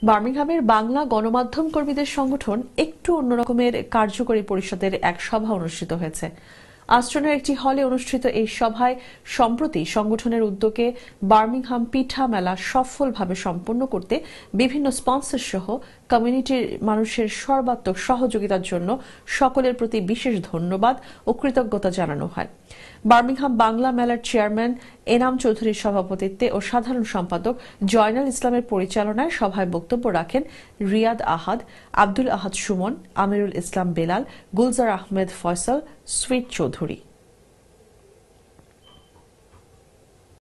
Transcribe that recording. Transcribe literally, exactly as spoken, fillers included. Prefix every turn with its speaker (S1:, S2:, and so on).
S1: বার্মিংহামের বাংলা গণমাধ্যম কর্মীদের সংগঠন একটু অন্যরকমের কার্যকরী পরিষদের এক সভা অনুষ্ঠিত হয়েছে। আস্টনের একটি হলে অনুষ্ঠিত এই সভায় সম্প্রতি সংগঠনের উদ্যোগে বার্মিংহাম পিঠা মেলা সফলভাবে সম্পন্ন করতে বিভিন্ন স্পন্সর সহ কমিউনিটির মানুষের সর্বাত্মক সহযোগিতার জন্য সকলের প্রতি বিশেষ ধন্যবাদ ও কৃতজ্ঞতা জানানো হয়। বার্মিংহাম বাংলা মেলার চেয়ারম্যান এনাম চৌধুরীর সভাপতিত্বে ও সাধারণ সম্পাদক জয়নাল ইসলামের পরিচালনায় সভায় বক্তব্য রাখেন রিয়াদ আহাদ, আব্দুল আহাদ সুমন, আমিরুল ইসলাম বেলাল, গুলজার আহমেদ ফয়সাল, সুইট চৌধুরী।